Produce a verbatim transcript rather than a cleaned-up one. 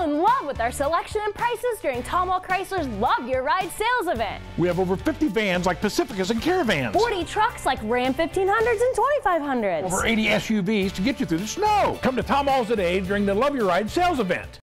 Fall in love with our selection and prices during Tom Ahls Chrysler's Love Your Ride sales event. We have over fifty vans like Pacificas and Caravans. forty trucks like Ram fifteen hundreds and twenty-five hundreds. Over eighty S U Vs to get you through the snow. Come to Tom Ahls today during the Love Your Ride sales event.